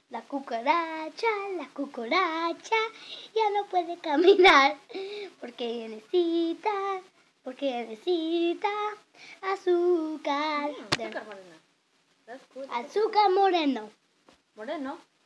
la cucaracha ya no puede caminar porque necesita azúcar. Azúcar moreno. That's good. Azúcar moreno. Moreno.